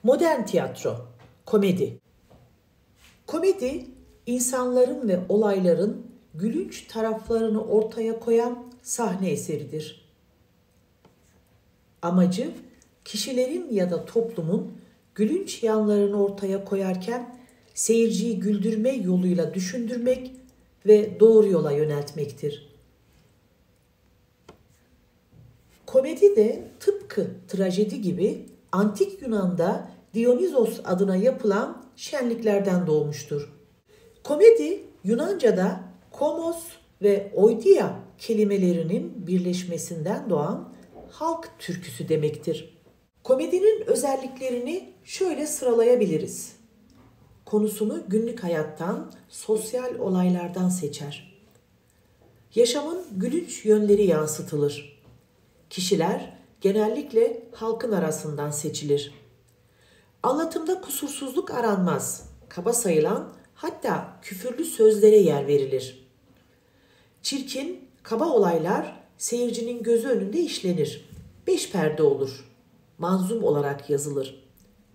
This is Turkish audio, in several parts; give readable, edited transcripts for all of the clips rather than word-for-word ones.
Modern tiyatro, komedi. Komedi, insanların ve olayların gülünç taraflarını ortaya koyan sahne eseridir. Amacı, kişilerin ya da toplumun gülünç yanlarını ortaya koyarken seyirciyi güldürme yoluyla düşündürmek ve doğru yola yöneltmektir. Komedi de tıpkı trajedi gibi Antik Yunan'da Dionysos adına yapılan şenliklerden doğmuştur. Komedi, Yunanca'da komos ve oidia kelimelerinin birleşmesinden doğan halk türküsü demektir. Komedinin özelliklerini şöyle sıralayabiliriz. Konusunu günlük hayattan, sosyal olaylardan seçer. Yaşamın gülünç yönleri yansıtılır. Kişiler genellikle halkın arasından seçilir. Anlatımda kusursuzluk aranmaz. Kaba sayılan, hatta küfürlü sözlere yer verilir. Çirkin, kaba olaylar seyircinin gözü önünde işlenir. 5 perde olur. Manzum olarak yazılır.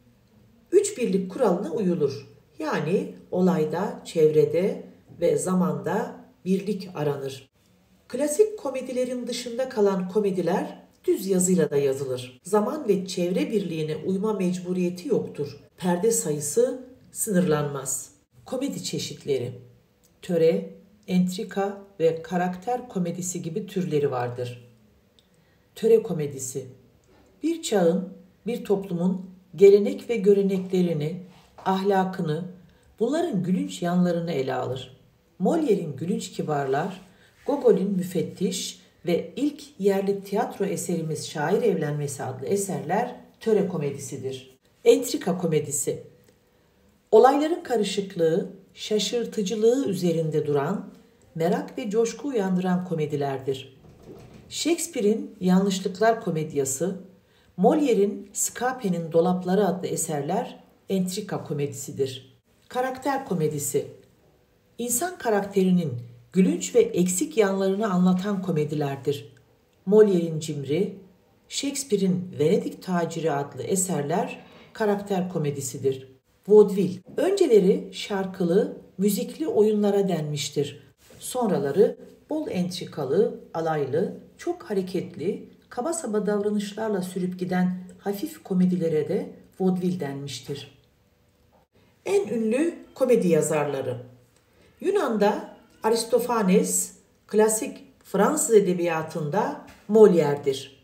3 birlik kuralına uyulur. Yani olayda, çevrede ve zamanda birlik aranır. Klasik komedilerin dışında kalan komediler düz yazıyla da yazılır. Zaman ve çevre birliğine uyma mecburiyeti yoktur. Perde sayısı sınırlanmaz. Komedi çeşitleri: töre, entrika ve karakter komedisi gibi türleri vardır. Töre komedisi, bir çağın, bir toplumun gelenek ve göreneklerini, ahlakını, bunların gülünç yanlarını ele alır. Molière'in Gülünç Kibarlar, Gogol'ün Müfettiş ve ilk yerli tiyatro eserimiz Şair Evlenmesi adlı eserler töre komedisidir. Entrika komedisi, olayların karışıklığı, şaşırtıcılığı üzerinde duran, merak ve coşku uyandıran komedilerdir. Shakespeare'in Yanlışlıklar Komedyası, Molière'in Scape'nin Dolapları adlı eserler entrika komedisidir. Karakter komedisi, İnsan karakterinin gülünç ve eksik yanlarını anlatan komedilerdir. Molière'in Cimri, Shakespeare'in Venedik Taciri adlı eserler karakter komedisidir. Vaudeville, önceleri şarkılı, müzikli oyunlara denmiştir. Sonraları bol entrikalı, alaylı, çok hareketli, kaba saba davranışlarla sürüp giden hafif komedilere de vaudeville denmiştir. En ünlü komedi yazarları: Yunan'da Aristofanes, klasik Fransız edebiyatında Molière'dir.